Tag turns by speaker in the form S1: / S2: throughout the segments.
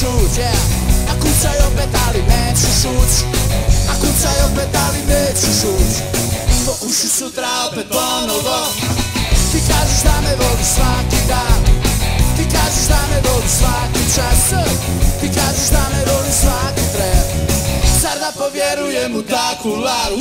S1: ući, a kucaj opet, ali nećeš ući, a kucaj opet, ali nećeš ući. Pokušaj sutra opet ponovo. Ti kažeš da me voliš svaki dan, ti kažeš da me voliš svaki čas, ti kažeš da me voliš svaki tren. Zar da povjerujem u takvu laru?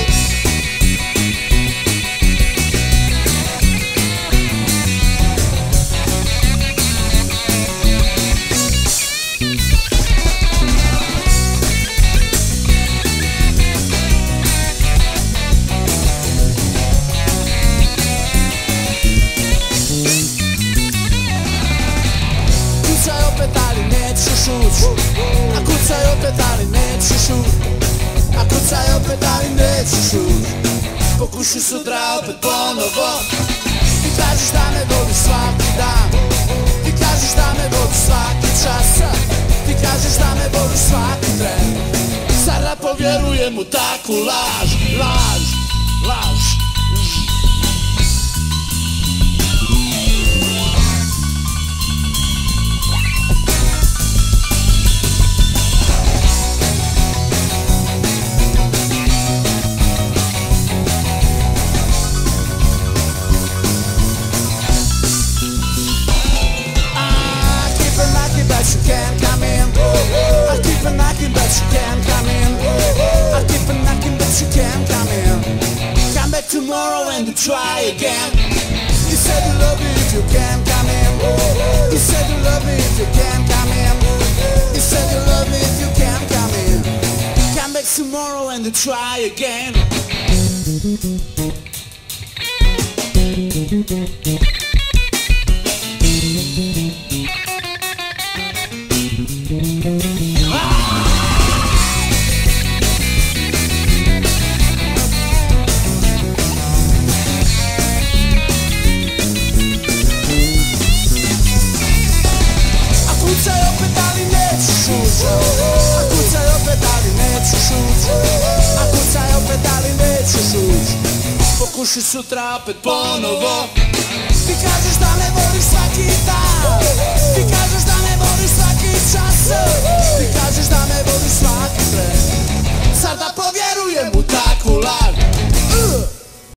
S1: Kucaj opet, ali nećeš ući, a kucaj opet, ali nećeš ući, a kucaj opet, ali nećeš ući. Pokušaj sutra opet ponovo. Ti kažeš da me voliš svaki dan, ti kažeš da me voliš svaki čas, ti kažeš da me voliš svaki tren. Zar da povjerujem u takvu laž, laž, laž. You can't come in. I keep on knocking, but you can't come in. I keep on knocking, but you can't come in. Come back tomorrow and try again. You said you love me if you can't come in. You said you love me if you can't come in. You said you love me if you can't come in. Come back tomorrow and try again. Kucaj opet, ali nećeš ući, a kucaj opet, ali nećeš ući, a kucaj opet, ali nećeš ući. Pokušaj sutra opet ponovo. Ti kažeš